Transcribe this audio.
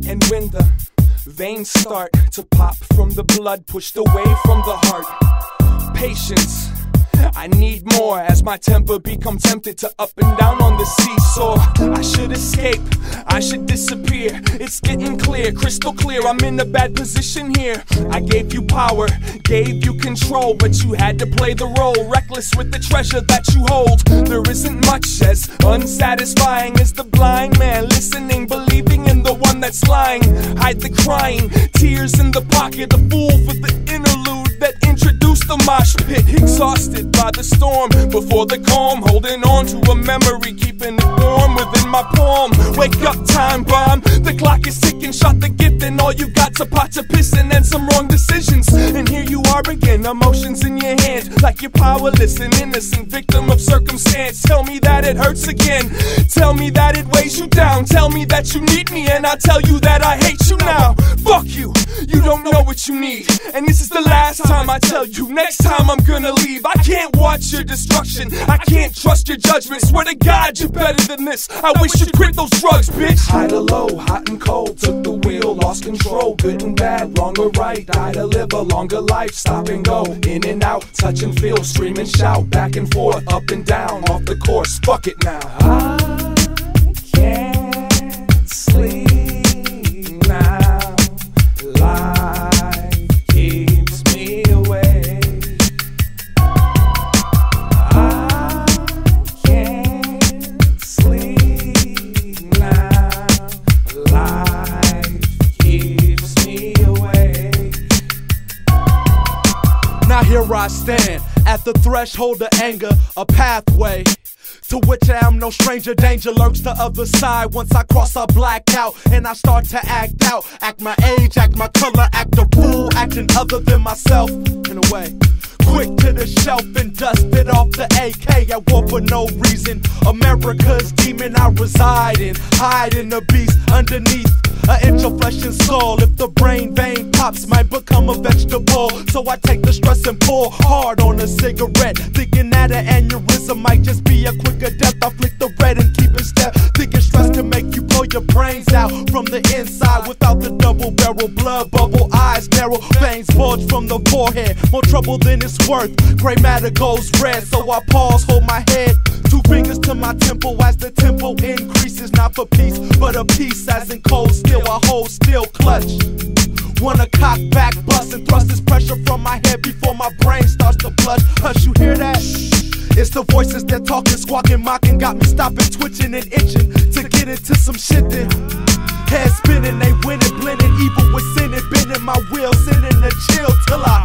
And when the veins start to pop from the blood pushed away from the heart, patience, I need more as my temper become tempted to up and down on the seesaw. I should escape, I should disappear. It's getting clear, crystal clear, I'm in a bad position here. I gave you power, gave you control, but you had to play the role, reckless with the treasure that you hold. There isn't much as unsatisfying as the blind man listening, believing in the one that's lying. Hide the crying, tears in the pocket, a fool for the interlude that introduced the mosh pit. Exhausted by the storm, before the calm, holding on to a memory, keeping it warm within my palm. Wake up, time bomb, the clock is ticking, shot the gift and all you got's a pot to pissing and some wrong decisions. And here you are again, emotions in your hand, like you're powerless, an innocent victim of circumstance. Tell me that it hurts again, tell me that it weighs you down, tell me that you need me and I'll tell you that I hate you now. Fuck you, you don't know what you need, and this is the last time I tell you. Next time I'm gonna leave. I can't watch your destruction, I can't trust your judgment. Swear to God you're better than this, I wish you'd quit those drugs, bitch. High to low, hot and cold, took the wheel, lost control. Good and bad, wrong or right, I to live a longer life. Stop and go, in and out, touch and feel, scream and shout, back and forth, up and down, off the course, fuck it now. I can't sleep now, life keeps me awake. I can't sleep now, life keeps me awake. Now here I stand, at the threshold of anger, a pathway to which I am no stranger. Danger lurks the other side. Once I cross, I black out and I start to act out. Act my age, act my color, act a fool, acting other than myself in a way. Quick to the shelf and dusted off the AK. I war for no reason. America's demon I reside in, hiding the beast underneath an inch of flesh and skull. If the brain vein pops, might become a vegetable. So I take the stress and pour hard on a cigarette, thinking that an aneurysm might just be a quicker death. I flick the red and keep in step, thinking stress can make you blow your brains out from the inside. Without the double barrel, blood bubble, eyes narrow, veins bulge from the forehead. More trouble than it's worth, gray matter goes red. So I pause, hold my head, two fingers to my temple as the tempo increases. Not for peace, but a peace as in cold steel. I hold still, clutch. Wanna cock back, bust and thrust this pressure from my head before my brain starts to blush. Hush, you hear that? It's the voices that talking, squawking, mocking, got me stopping, twitching and itching to get into some shit then. Head spinning, they winning, blending evil with sin and bending my wheel, sending a chill till I